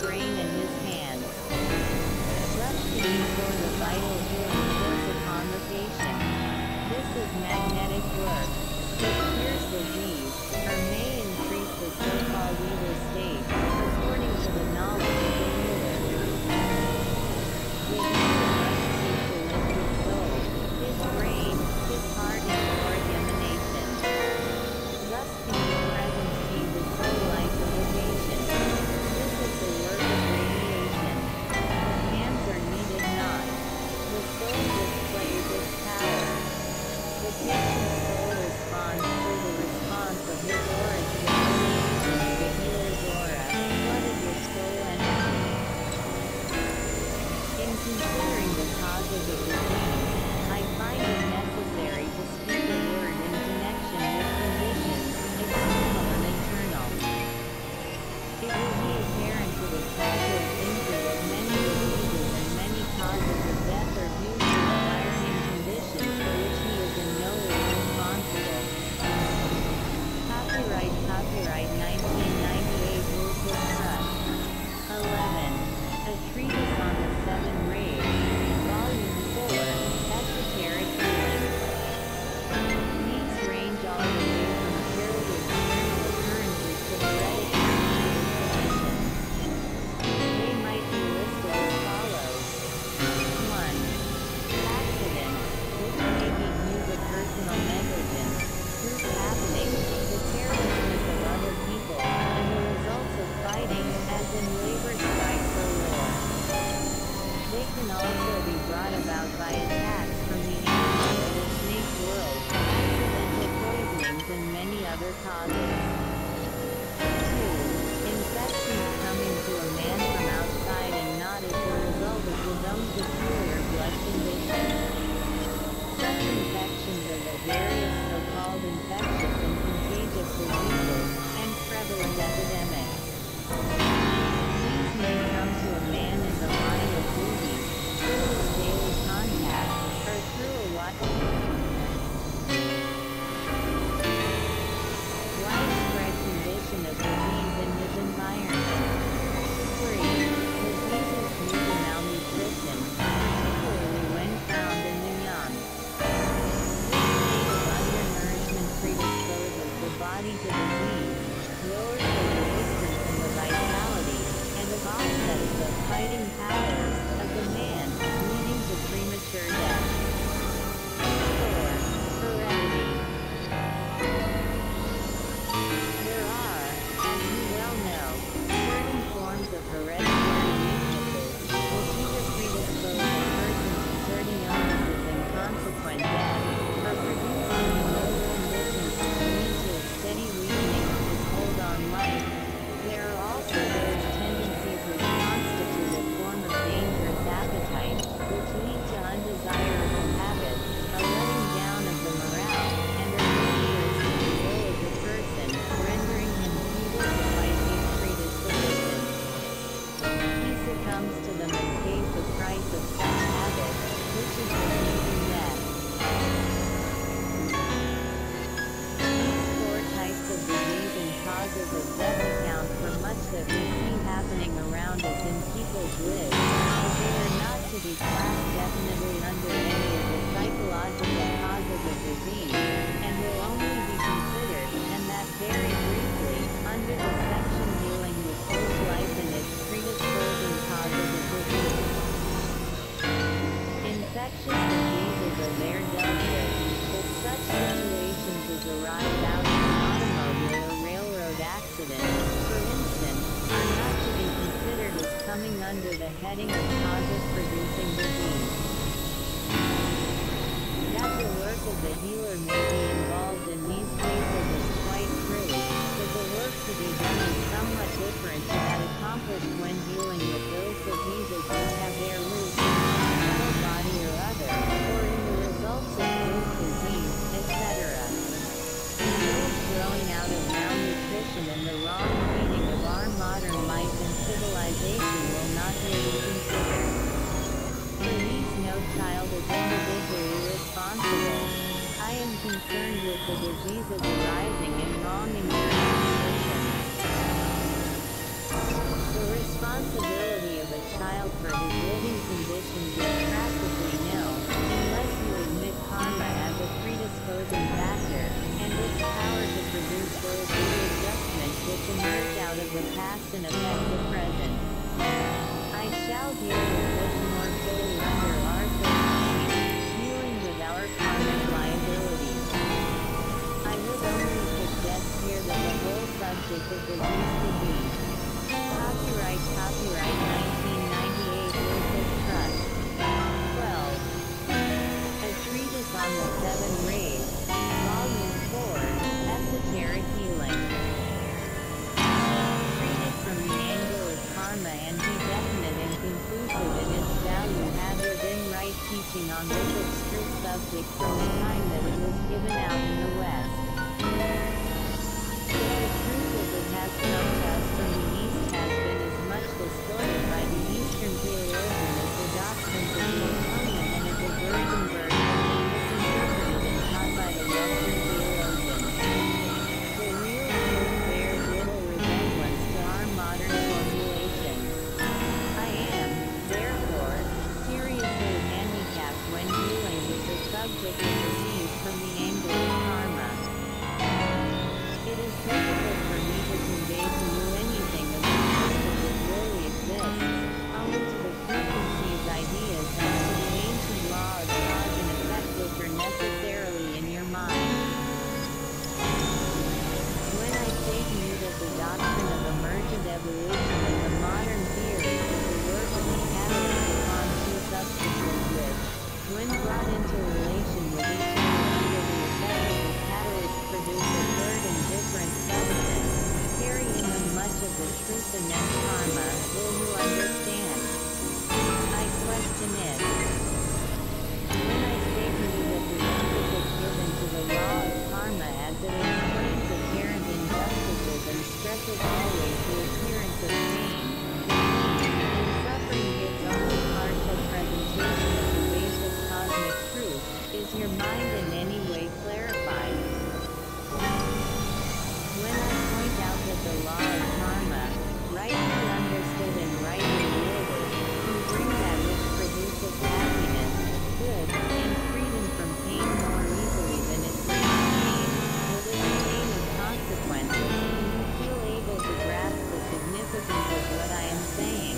brain in his hands, thus being for the vital healing force upon the patient. This is magnetic work. It cures disease, or may increase the so-called evil state, according to the knowledge of the healer. The healer must seek to lift his soul, his brain, his heart and auric emanation. Thus can the presence feed the soul life of the patient. This is the work of radiation. Hands are needed not. The soul displays its power. The patient's soul responds through the response of his aura to the radiation of the healer's aura, flooded with soul energy. In considering the causes of disease, I find it necessary to speak a word in connection with conditions, external and internal. It will be apparent to the casual thinker that many diseases and many causes of death are due to environmental conditions for which he is in no way responsible. Copyright 1998 Rules of Trust. 11. A Treatise on the Seven Rays. Volume 4. Esoteric Healing. These range all the way from purely external occurrences to hereditary predispositions. They might be listed as follows. 1. Accidents, which may be due to personal negligence, group happenings, the carelessness of other people, and the results of fighting, as in labor strikes or war. They can also be brought about by attacks from the enemy or the snake world, accidental poisonings and many other causes. 2. Infections coming to a man from outside and not as a result of his own peculiar blood condition. Such infections are the various so-called infectious and contagious diseases, and prevalent epidemics. These may come to a man in the line of duty, through his daily contact, or through a widespread condition of disease in his environment. 3. Diseases due to malnutrition, particularly when found in the young. This state of undernourishment predisposes the body to disease, lowers the resistance and the vitality, and offsets the fighting powers of the man, leading to premature death. 4. Heredity. There are, as you well know, certain forms of hereditary weaknesses, which either predispose a person to certain illnesses and consequent death, or produce him in those conditions which lead to a steady weakening of his hold on life. There are also those tendencies which constitute a form of dangerous appetite, which lead to undesirable habits, a letting down of the morale, and are dangerous to the will of the person, rendering him feeble to fight these predispositions. He succumbs to them and pays the price of such habits, which is defeating death. These 4 types of disease and causes of death account for much that we see happening around us in people's lives, but they are not to be classed definitely under any of the psychological causes of disease, and will only be considered, and that very briefly, under the section dealing with soul life and its predisposing causes of disease. Infectious diseases are there dealt with, but such situations as arise out of an automobile or railroad accident, for instance, are not to be considered as coming under the heading of causes producing disease. That the work of the healer may be involved in these cases is quite true, but the work to be done is somewhat different to that accomplished when dealing with those diseases which have their roots in the body or other, or in the results of group disease, etc. Those growing out of malnutrition and the wrong feeding of our modern life and civilization will not be considered. For these no child is individually responsible. I am concerned with the diseases arising in wrong internal nutrition. The responsibility out of the past and affect the present. I shall deal with this more fully under Arthur dealing with our karmic liabilities. I would only suggest here that the whole subject of disease could be copyright 1998 Lucas Trust. 12. A treatise on the seven rays, Volume 4, Esoteric Healing. Treated from the angle of karma and be definite and conclusive in its value had there been right teaching on this abstruse subject from the time that it was given out in the West. Yet the truth as it has come to us from the East has been as much distorted by the Eastern theologian as the doctrines of the atonement and of the virgin birth have been misinterpreted and taught by the Western theologians. The real truth bears little resemblance to our modern formulations. I am, therefore, seriously handicapped when dealing with the subject of disease from the angle of karma. It is difficult for me to convey to you anything of the system that really exists, owing to the preconceived ideas as to the ancient law of cause and effect which are necessarily in your mind. When I say to you that the doctrine of emergent evolution and the modern theories is the work of the catalyst upon two substances which, when brought into relation with each other under the effect of the catalyst produce a third and different substance, carrying them much of the truth and then karma, will you understand? I question it. When I say to you that the emphasis given to the law of karma as it explains apparent injustices and stresses always the appearance of pain, and suffering gives only partial presentation of the basic cosmic truth, is your mind in any way clarified? When I point out that the law of karma, rightly understood and rightly wielded, can bring that which produces happiness, good, and freedom from pain more easily than it brings pain, will this pain of consequences, do you feel able to grasp the significance of what I am saying?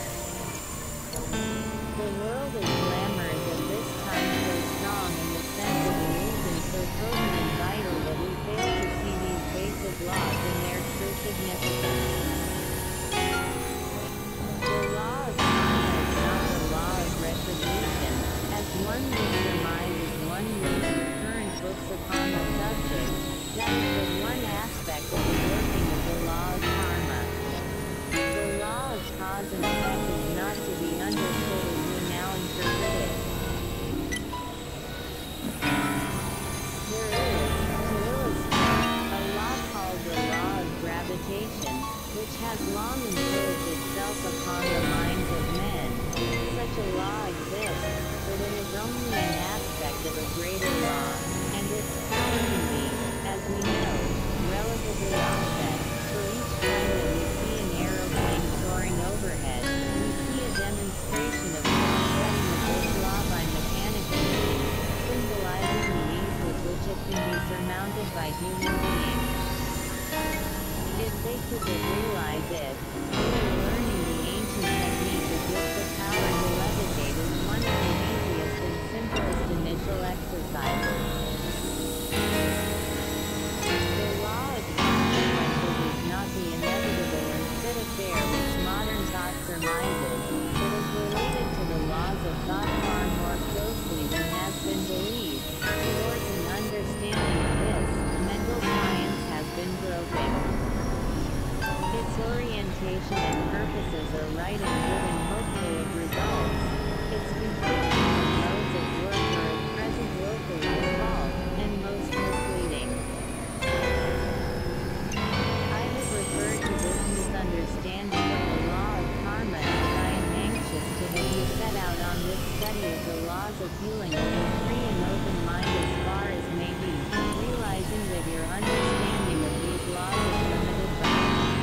The world of glamour is at this time so strong in the sense of illusion so potent and vital that we fail to see these basic laws in their true significance. The law of karma is not the law of retribution, as one would surmise as one reads the current books upon the subject. That is but one aspect of the working of the law of karma. The law of cause and effect is not to be understood as we now interpret it. There is, to illustrate, a law called the law of gravitation, which has long imposed itself upon the minds of men. Such a law exists, but it is only an aspect of a greater law, and its power can be, as we know, relatively offset. For each time that we see an aeroplane soaring overhead, we see a demonstration of the setting of this law by mechanical means, symbolizing the ease with which it can be surmounted by human beings. If they could but realize it, they were learning the ancient technique of which the power to levitate is one of the easiest and simplest initial exercises. The law of consequences is not the inevitable and set affair which modern thought surmises, but is related to the laws of thought far more closely than has been believed. Towards an understanding of this, mental science has been groping. Its orientation and purposes are right and good and hopeful of results. Its conclusions and modes of work are at present woefully false, and most misleading. I have referred to this misunderstanding of the law of karma as I am anxious to have you set out on this study of the laws of healing with a free and open mind as far as may be, realizing that your understanding of these laws is limited by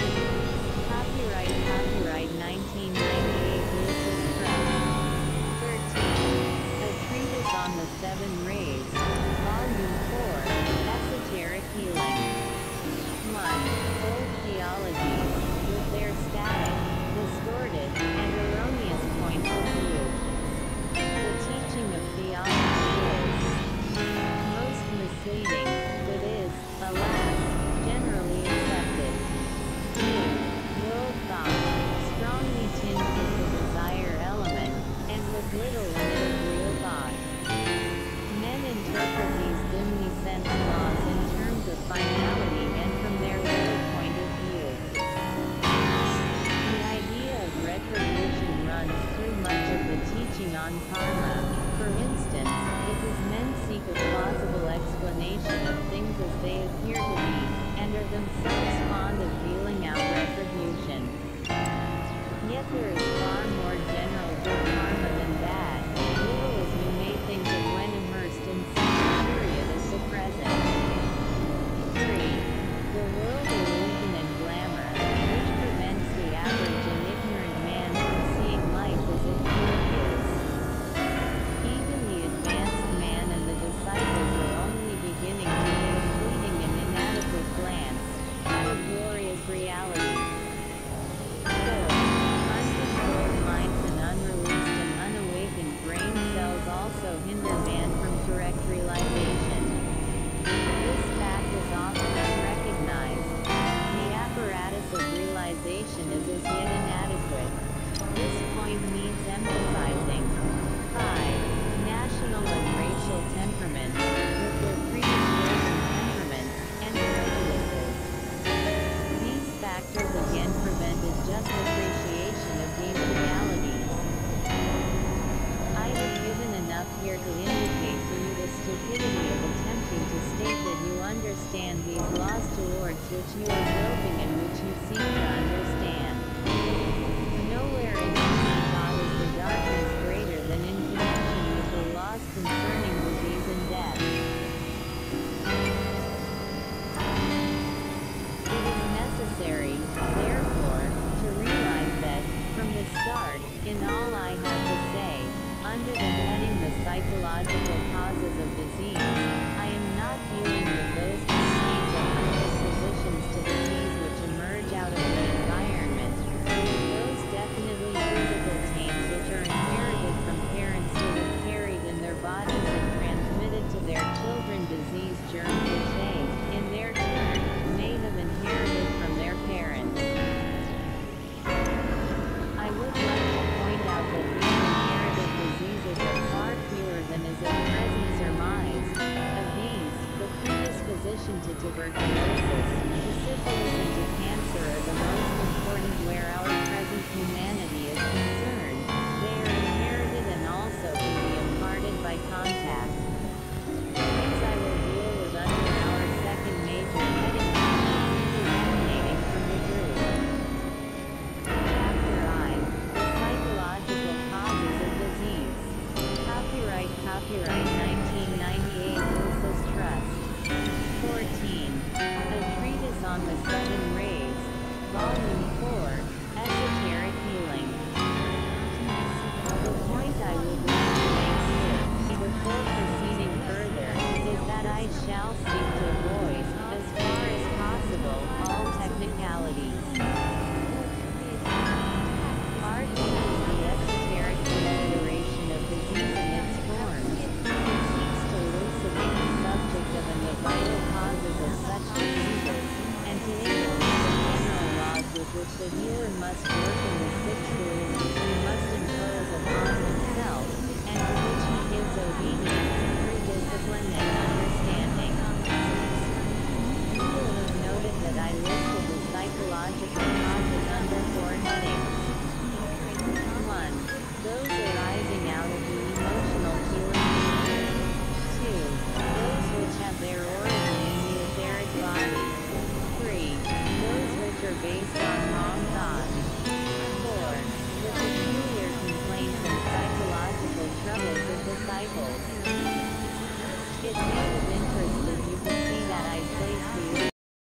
Copyright 1998 Lucas Trust. 13. A treatise on the seven rays, Volume 4, Esoteric Healing. 1. Old Theologies. hinder man from correct realization. This fact is often unrecognized. The apparatus of realization is as yet inadequate. This point needs emphasizing. 5. National and racial temperament, with their predisposing temperaments, and prejudices. These factors again prevented just appreciation of these realities. I have given enough here to indicate to you the stupidity of attempting to state that you understand these laws towards which you are groping and which you seek to understand. Nowhere in human thought is the darkness greater than in connection with the laws concerning disease and death. It is necessary, therefore, to realize that, from the start, in all I have to say, under the heading the psychological causes of disease, I am not dealing with those diseases or predispositions to disease which emerge out of the environment, or with those definitely physical taints which are inherited from parents who have carried in their bodies and transmitted to their children disease germs which they, in their turn, may have inherited from their parents. I would like to point out that these inherited diseases are far fewer than is at present surmised. Of these, the predisposition to tuberculosis, to syphilis and to cancer are the most important where our present humanity is concerned. They are inherited and also can be imparted by contact. These I will deal with under our second major heading, emanating from the group. Chapter I, the psychological causes of disease. Copyright 1998 Lucis Trust. 14. A Treatise on the Seven Rays, Volume 4, Esoteric Healing. The point I would like to make here, before proceeding further, is that I shall seek to avoid, as far as possible, all technicalities. Argument is the esoteric consideration of disease in its forms. It seeks to elucidate the subject of and the vital causes of such diseases, and to indicate the general laws with which the healer must work in the six rules which he must impose upon himself, and to which he gives obedience through discipline and understanding. You will have noted that I listed the psychological causes under 4 headings. 1. Those